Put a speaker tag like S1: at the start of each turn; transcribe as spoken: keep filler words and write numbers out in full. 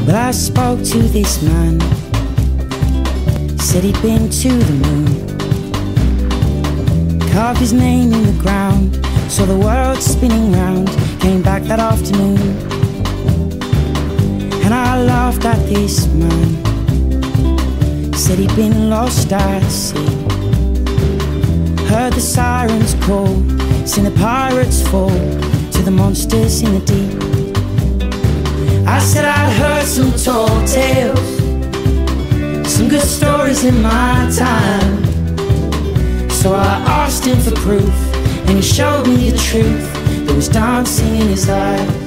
S1: Well, I spoke to this man, said he'd been to the moon, carved his name in the ground, saw the world spinning round, came back that afternoon. And I laughed at this man, said he'd been lost at sea, heard the sirens call, seen the pirates fall to the monsters in the deep. I said I'd heard some tall tales, some good stories in my time. So I asked him for proof, and he showed me the truth that was dancing in his eyes.